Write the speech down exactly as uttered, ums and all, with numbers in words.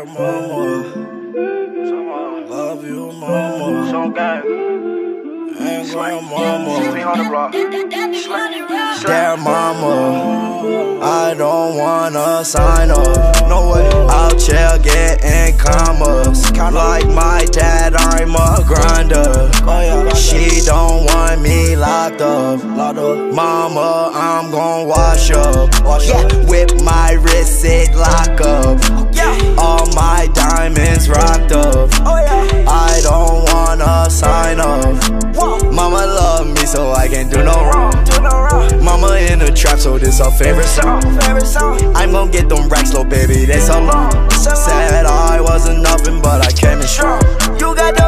Dear mama, love you mama. So gang. And grandmama. Swing on the block. Dear mama, I don't wanna sign up. No way. Out here getting commas. Like my dad, I'm a grinder. She don't want me locked up. Mama, I'm gon' wash up. Yeah, with my wrist it lock up. All my diamonds rocked up. I don't wanna sign up. Mama love me so I can't do no wrong. Mama in the trap, so this her favorite song. I'm gon' get them racks, little baby, they so long. Said I wasn't nothing, but I came in strong. You got the